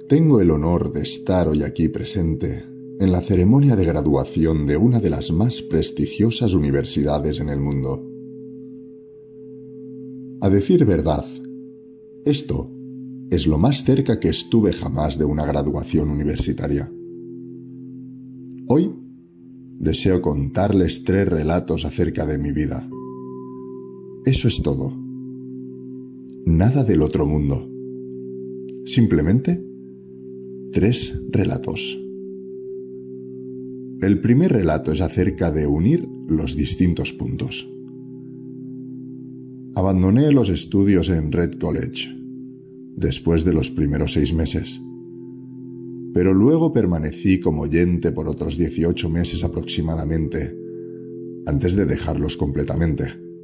Tengo el honor de estar hoy aquí presente en la ceremonia de graduación de una de las más prestigiosas universidades en el mundo. A decir verdad, esto es lo más cerca que estuve jamás de una graduación universitaria. Hoy deseo contarles 3 relatos acerca de mi vida. Eso es todo. Nada del otro mundo. Simplemente 3 relatos. El primer relato es acerca de unir los distintos puntos. Abandoné los estudios en Red College después de los primeros 6 meses, pero luego permanecí como oyente por otros 18 meses aproximadamente, antes de dejarlos completamente.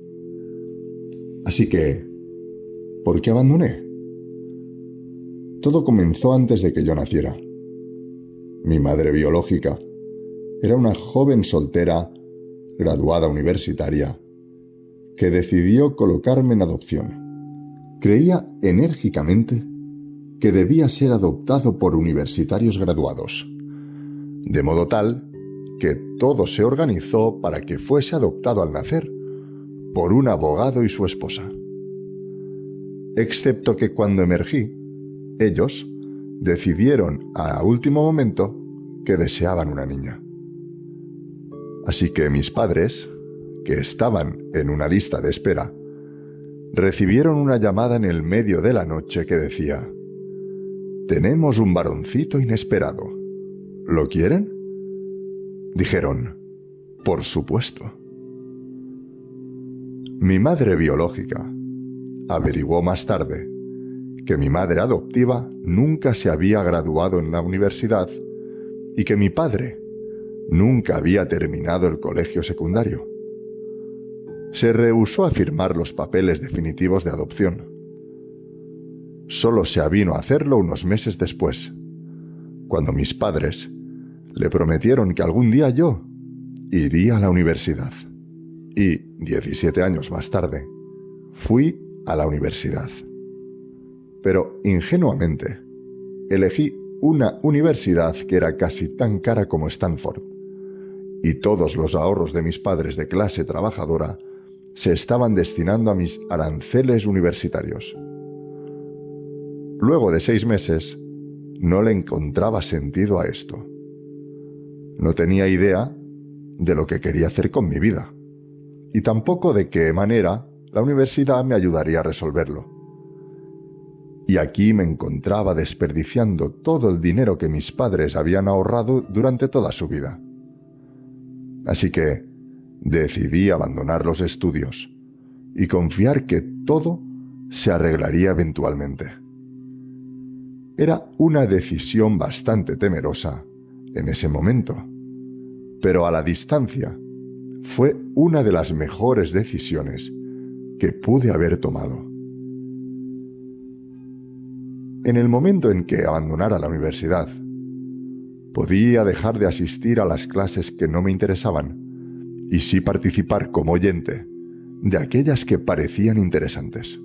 Así que, ¿por qué abandoné? Todo comenzó antes de que yo naciera. Mi madre biológica era una joven soltera, graduada universitaria, que decidió colocarme en adopción. Creía enérgicamente que debía ser adoptado por universitarios graduados, de modo tal que todo se organizó para que fuese adoptado al nacer por un abogado y su esposa. Excepto que cuando emergí, ellos decidieron a último momento que deseaban una niña. Así que mis padres, que estaban en una lista de espera, recibieron una llamada en el medio de la noche que decía: «Tenemos un varoncito inesperado. ¿Lo quieren?». Dijeron: «Por supuesto». Mi madre biológica averiguó más tarde que mi madre adoptiva nunca se había graduado en la universidad y que mi padre nunca había terminado el colegio secundario. Se rehusó a firmar los papeles definitivos de adopción. Solo se avino a hacerlo unos meses después, cuando mis padres le prometieron que algún día yo iría a la universidad. Y 17 años más tarde, fui a la universidad. Pero ingenuamente, elegí una universidad que era casi tan cara como Stanford, y todos los ahorros de mis padres de clase trabajadora se estaban destinando a mis aranceles universitarios. Luego de 6 meses, no le encontraba sentido a esto. No tenía idea de lo que quería hacer con mi vida, y tampoco de qué manera la universidad me ayudaría a resolverlo. Y aquí me encontraba desperdiciando todo el dinero que mis padres habían ahorrado durante toda su vida. Así que decidí abandonar los estudios y confiar que todo se arreglaría eventualmente. Era una decisión bastante temerosa en ese momento, pero a la distancia fue una de las mejores decisiones que pude haber tomado. En el momento en que abandonara la universidad, podía dejar de asistir a las clases que no me interesaban y sí participar como oyente de aquellas que parecían interesantes.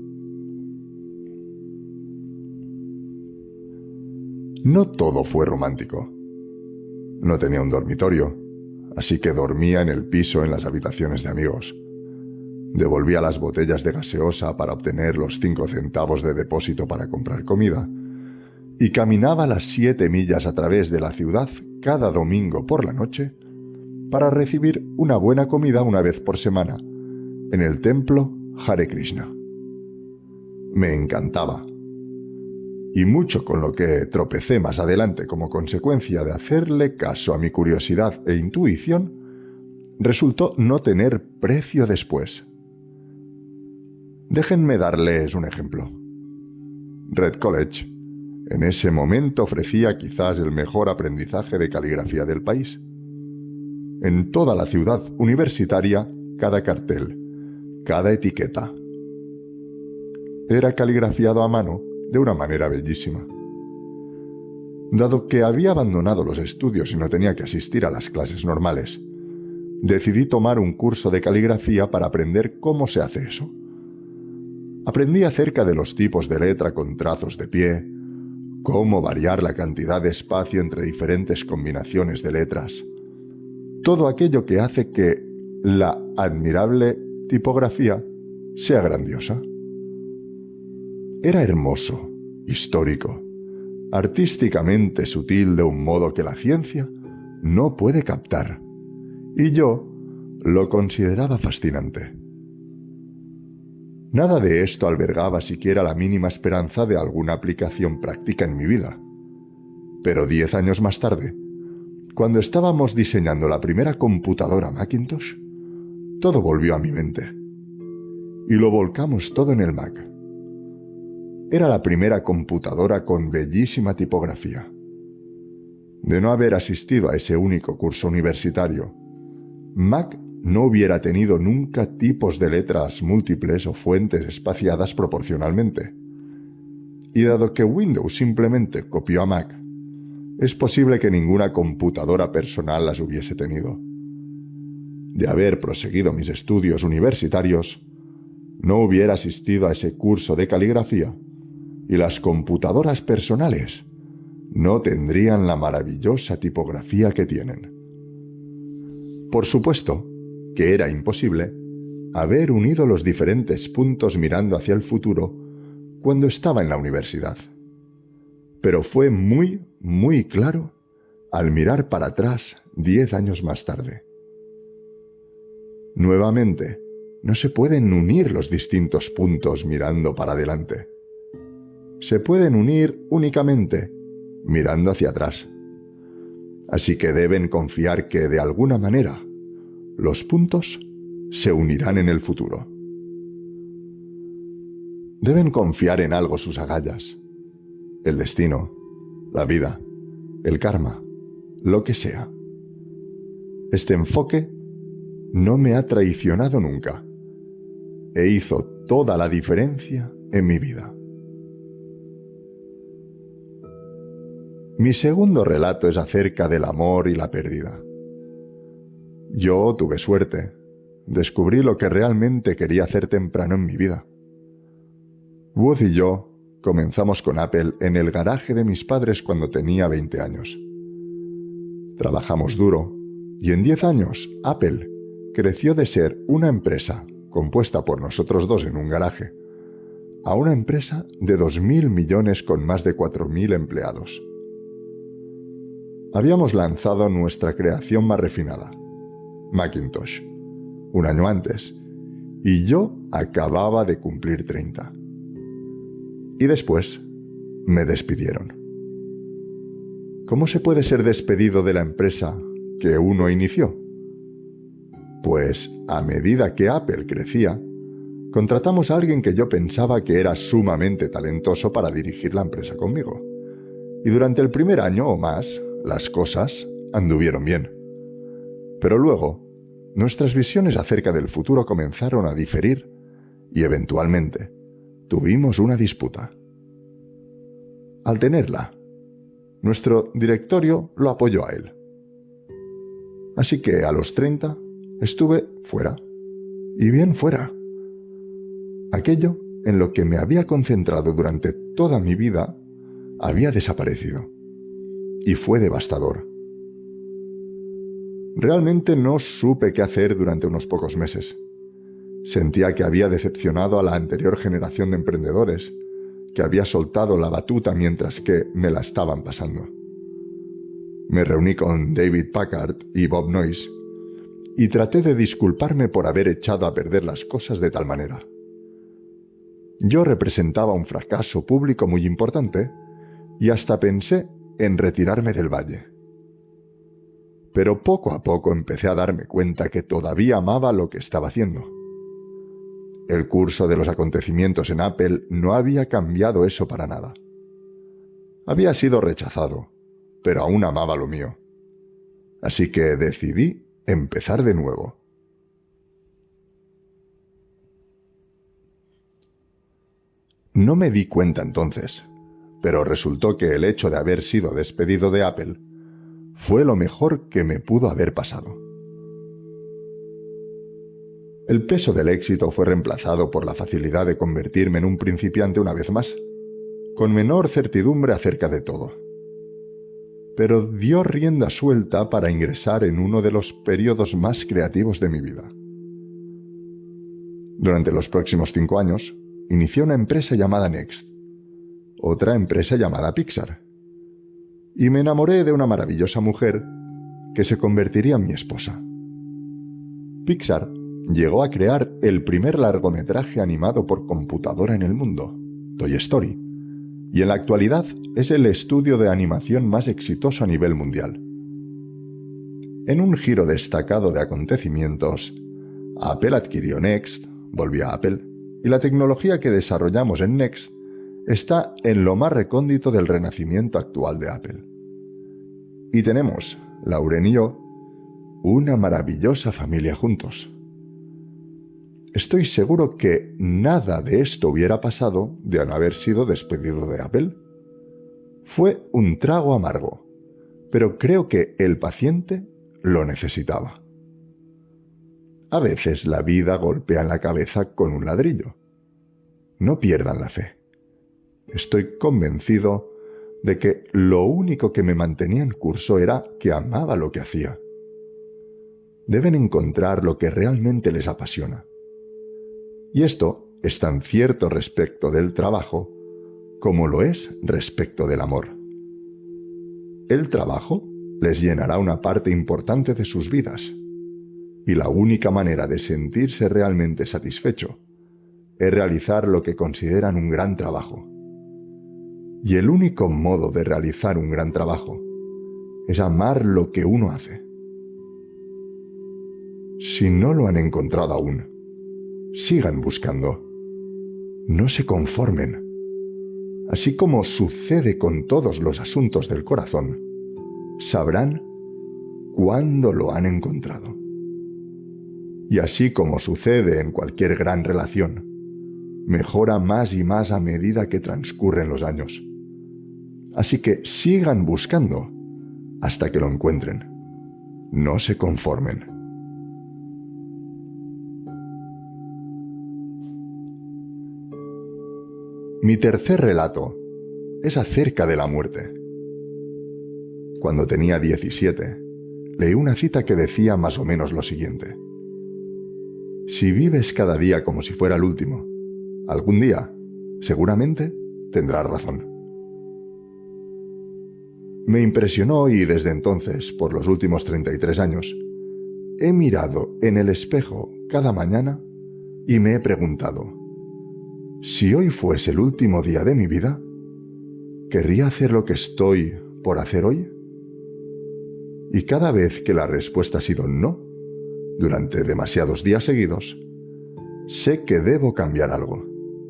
No todo fue romántico. No tenía un dormitorio, así que dormía en el piso en las habitaciones de amigos. Devolvía las botellas de gaseosa para obtener los 5 centavos de depósito para comprar comida, y caminaba las 7 millas a través de la ciudad cada domingo por la noche para recibir una buena comida una vez por semana en el templo Hare Krishna. Me encantaba, y mucho con lo que tropecé más adelante como consecuencia de hacerle caso a mi curiosidad e intuición, resultó no tener precio después. Déjenme darles un ejemplo. Red College en ese momento ofrecía quizás el mejor aprendizaje de caligrafía del país. En toda la ciudad universitaria, cada cartel, cada etiqueta era caligrafiado a mano de una manera bellísima. Dado que había abandonado los estudios y no tenía que asistir a las clases normales, decidí tomar un curso de caligrafía para aprender cómo se hace eso. Aprendí acerca de los tipos de letra con trazos de pie, cómo variar la cantidad de espacio entre diferentes combinaciones de letras. Todo aquello que hace que la admirable tipografía sea grandiosa. Era hermoso, histórico, artísticamente sutil de un modo que la ciencia no puede captar, y yo lo consideraba fascinante. Nada de esto albergaba siquiera la mínima esperanza de alguna aplicación práctica en mi vida. Pero 10 años más tarde, cuando estábamos diseñando la primera computadora Macintosh, todo volvió a mi mente. Y lo volcamos todo en el Mac. Era la primera computadora con bellísima tipografía. De no haber asistido a ese único curso universitario, Mac no hubiera tenido nunca tipos de letras múltiples o fuentes espaciadas proporcionalmente. Y dado que Windows simplemente copió a Mac, es posible que ninguna computadora personal las hubiese tenido. De haber proseguido mis estudios universitarios, no hubiera asistido a ese curso de caligrafía y las computadoras personales no tendrían la maravillosa tipografía que tienen. Por supuesto que era imposible haber unido los diferentes puntos mirando hacia el futuro cuando estaba en la universidad. Pero fue muy claro al mirar para atrás 10 años más tarde. Nuevamente, no se pueden unir los distintos puntos mirando para adelante. Se pueden unir únicamente mirando hacia atrás. Así que deben confiar que, de alguna manera, los puntos se unirán en el futuro. Deben confiar en algo sus agallas. El destino, la vida, el karma, lo que sea. Este enfoque no me ha traicionado nunca e hizo toda la diferencia en mi vida. Mi segundo relato es acerca del amor y la pérdida. Yo tuve suerte. Descubrí lo que realmente quería hacer temprano en mi vida. Wood y yo comenzamos con Apple en el garaje de mis padres cuando tenía 20 años. Trabajamos duro y en 10 años Apple creció de ser una empresa compuesta por nosotros dos en un garaje a una empresa de 2.000 millones con más de 4.000 empleados. Habíamos lanzado nuestra creación más refinada, Macintosh, un año antes, y yo acababa de cumplir 30. Y después me despidieron. ¿Cómo se puede ser despedido de la empresa que uno inició? Pues a medida que Apple crecía, contratamos a alguien que yo pensaba que era sumamente talentoso para dirigir la empresa conmigo. Y durante el primer año o más, las cosas anduvieron bien. Pero luego, nuestras visiones acerca del futuro comenzaron a diferir y eventualmente tuvimos una disputa. Al tenerla, nuestro directorio lo apoyó a él. Así que a los 30 estuve fuera, y bien fuera. Aquello en lo que me había concentrado durante toda mi vida había desaparecido, y fue devastador. Realmente no supe qué hacer durante unos pocos meses. Sentía que había decepcionado a la anterior generación de emprendedores, que había soltado la batuta mientras que me la estaban pasando. Me reuní con David Packard y Bob Noyce y traté de disculparme por haber echado a perder las cosas de tal manera. Yo representaba un fracaso público muy importante y hasta pensé en retirarme del valle. Pero poco a poco empecé a darme cuenta que todavía amaba lo que estaba haciendo. El curso de los acontecimientos en Apple no había cambiado eso para nada. Había sido rechazado, pero aún amaba lo mío. Así que decidí empezar de nuevo. No me di cuenta entonces, pero resultó que el hecho de haber sido despedido de Apple fue lo mejor que me pudo haber pasado. El peso del éxito fue reemplazado por la facilidad de convertirme en un principiante una vez más, con menor certidumbre acerca de todo. Pero dio rienda suelta para ingresar en uno de los periodos más creativos de mi vida. Durante los próximos 5 años, inicié una empresa llamada Next, otra empresa llamada Pixar, y me enamoré de una maravillosa mujer que se convertiría en mi esposa. Pixar llegó a crear el primer largometraje animado por computadora en el mundo, Toy Story, y en la actualidad es el estudio de animación más exitoso a nivel mundial. En un giro destacado de acontecimientos, Apple adquirió Next, volvió a Apple, y la tecnología que desarrollamos en Next está en lo más recóndito del renacimiento actual de Apple. Y tenemos, Lauren y yo, una maravillosa familia juntos. Estoy seguro que nada de esto hubiera pasado de no haber sido despedido de Apple. Fue un trago amargo, pero creo que el paciente lo necesitaba. A veces la vida golpea en la cabeza con un ladrillo. No pierdan la fe. Estoy convencido de que lo único que me mantenía en curso era que amaba lo que hacía. Deben encontrar lo que realmente les apasiona. Y esto es tan cierto respecto del trabajo como lo es respecto del amor. El trabajo les llenará una parte importante de sus vidas, y la única manera de sentirse realmente satisfecho es realizar lo que consideran un gran trabajo. Y el único modo de realizar un gran trabajo es amar lo que uno hace. Si no lo han encontrado aún, sigan buscando. No se conformen. Así como sucede con todos los asuntos del corazón, sabrán cuándo lo han encontrado. Y así como sucede en cualquier gran relación, mejora más y más a medida que transcurren los años. Así que sigan buscando hasta que lo encuentren. No se conformen. Mi tercer relato es acerca de la muerte. Cuando tenía 17, leí una cita que decía más o menos lo siguiente: si vives cada día como si fuera el último, algún día, seguramente, tendrás razón. Me impresionó y desde entonces, por los últimos 33 años, he mirado en el espejo cada mañana y me he preguntado: si hoy fuese el último día de mi vida, ¿querría hacer lo que estoy por hacer hoy? Y cada vez que la respuesta ha sido no, durante demasiados días seguidos, sé que debo cambiar algo.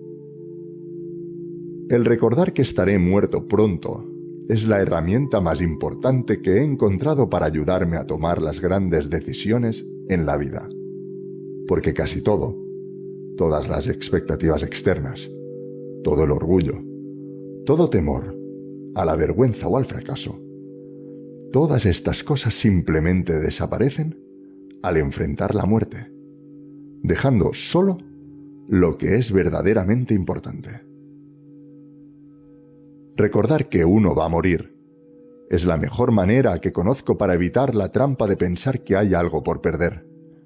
El recordar que estaré muerto pronto es la herramienta más importante que he encontrado para ayudarme a tomar las grandes decisiones en la vida. Porque casi todo, todas las expectativas externas, todo el orgullo, todo temor a la vergüenza o al fracaso, todas estas cosas simplemente desaparecen al enfrentar la muerte, dejando solo lo que es verdaderamente importante. Recordar que uno va a morir es la mejor manera que conozco para evitar la trampa de pensar que hay algo por perder.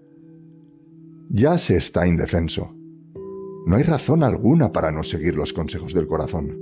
Ya se está indefenso. No hay razón alguna para no seguir los consejos del corazón.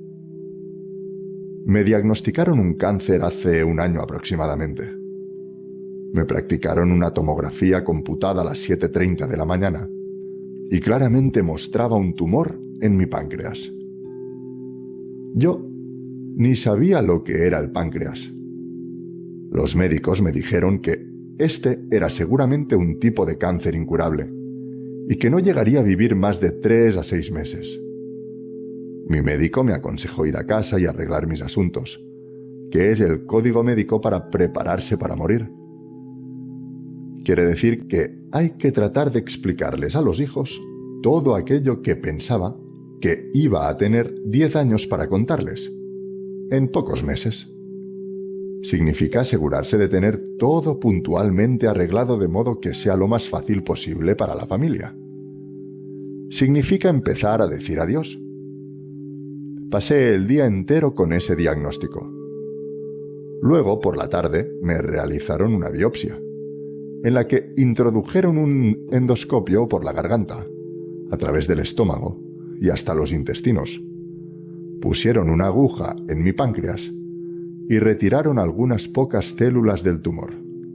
Me diagnosticaron un cáncer hace un año aproximadamente. Me practicaron una tomografía computada a las 7:30 de la mañana y claramente mostraba un tumor en mi páncreas. Yo ni sabía lo que era el páncreas. Los médicos me dijeron que este era seguramente un tipo de cáncer incurable y que no llegaría a vivir más de 3 a 6 meses. Mi médico me aconsejó ir a casa y arreglar mis asuntos, que es el código médico para prepararse para morir. Quiere decir que hay que tratar de explicarles a los hijos todo aquello que pensaba que iba a tener 10 años para contarles, en pocos meses. Significa asegurarse de tener todo puntualmente arreglado de modo que sea lo más fácil posible para la familia. Significa empezar a decir adiós. Pasé el día entero con ese diagnóstico. Luego, por la tarde, me realizaron una biopsia, en la que introdujeron un endoscopio por la garganta, a través del estómago y hasta los intestinos. Pusieron una aguja en mi páncreas y retiraron algunas pocas células del tumor.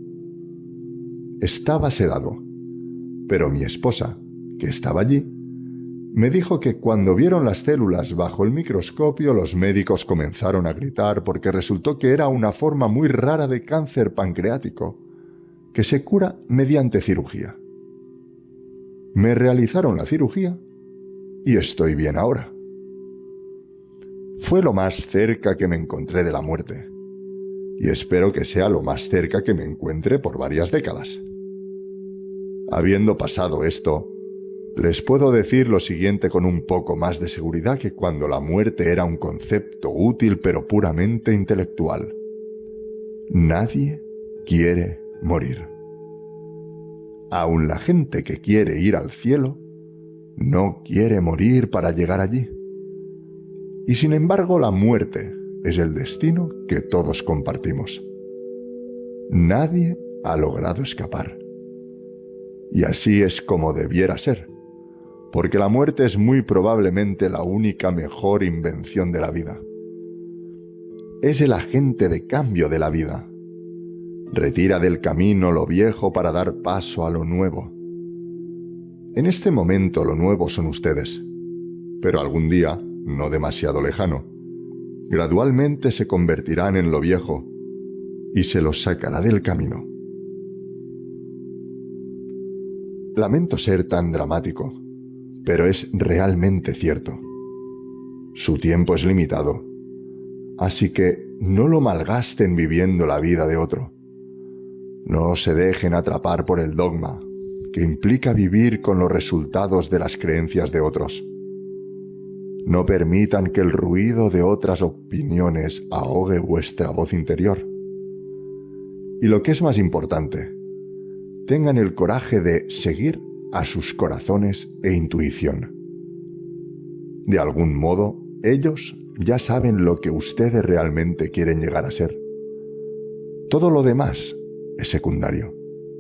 Estaba sedado, pero mi esposa, que estaba allí, me dijo que cuando vieron las células bajo el microscopio, los médicos comenzaron a gritar porque resultó que era una forma muy rara de cáncer pancreático, que se cura mediante cirugía. Me realizaron la cirugía y estoy bien ahora. Fue lo más cerca que me encontré de la muerte, y espero que sea lo más cerca que me encuentre por varias décadas. Habiendo pasado esto, les puedo decir lo siguiente con un poco más de seguridad que cuando la muerte era un concepto útil pero puramente intelectual. Nadie quiere morir. Aun la gente que quiere ir al cielo no quiere morir para llegar allí. Y sin embargo, la muerte es el destino que todos compartimos. Nadie ha logrado escapar. Y así es como debiera ser, porque la muerte es muy probablemente la única mejor invención de la vida. Es el agente de cambio de la vida. Retira del camino lo viejo para dar paso a lo nuevo. En este momento lo nuevo son ustedes, pero algún día, no demasiado lejano, gradualmente se convertirán en lo viejo y se los sacará del camino. Lamento ser tan dramático, pero es realmente cierto. Su tiempo es limitado, así que no lo malgasten viviendo la vida de otro. No se dejen atrapar por el dogma, que implica vivir con los resultados de las creencias de otros. No permitan que el ruido de otras opiniones ahogue vuestra voz interior. Y lo que es más importante, tengan el coraje de seguir a sus corazones e intuición. De algún modo, ellos ya saben lo que ustedes realmente quieren llegar a ser. Todo lo demás es secundario.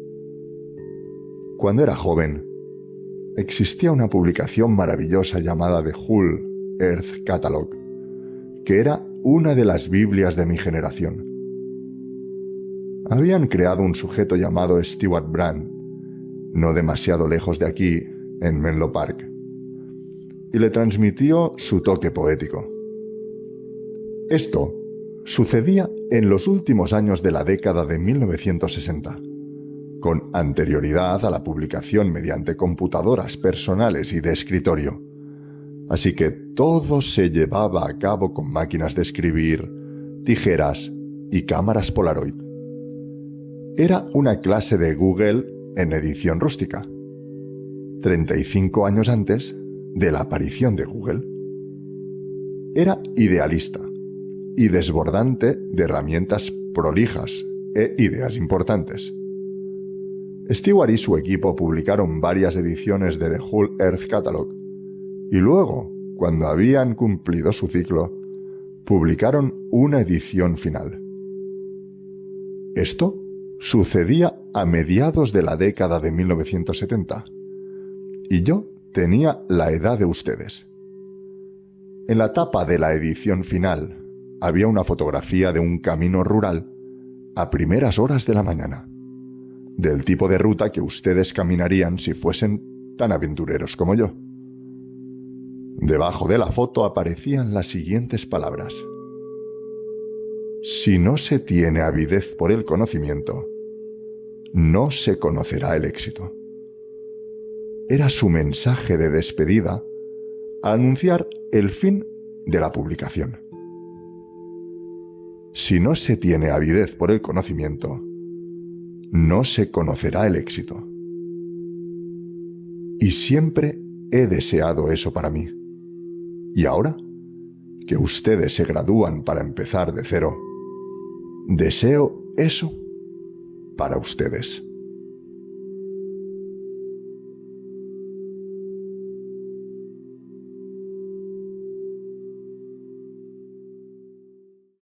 Cuando era joven, existía una publicación maravillosa llamada The Whole Earth Catalog, que era una de las Biblias de mi generación. Habían creado un sujeto llamado Stewart Brand, no demasiado lejos de aquí, en Menlo Park, y le transmitió su toque poético. Esto sucedía en los últimos años de la década de 1960, con anterioridad a la publicación mediante computadoras personales y de escritorio, así que todo se llevaba a cabo con máquinas de escribir, tijeras y cámaras Polaroid. Era una clase de Google en edición rústica, 35 años antes de la aparición de Google. Era idealista y desbordante de herramientas prolijas e ideas importantes. Stewart y su equipo publicaron varias ediciones de The Whole Earth Catalog y luego, cuando habían cumplido su ciclo, publicaron una edición final. Esto sucedía a mediados de la década de 1970 y yo tenía la edad de ustedes. En la tapa de la edición final había una fotografía de un camino rural a primeras horas de la mañana, del tipo de ruta que ustedes caminarían si fuesen tan aventureros como yo. Debajo de la foto aparecían las siguientes palabras: si no se tiene avidez por el conocimiento, no se conocerá el éxito. Era su mensaje de despedida al anunciar el fin de la publicación. Si no se tiene avidez por el conocimiento, no se conocerá el éxito. Y siempre he deseado eso para mí. Y ahora, que ustedes se gradúan para empezar de cero, deseo eso para ustedes.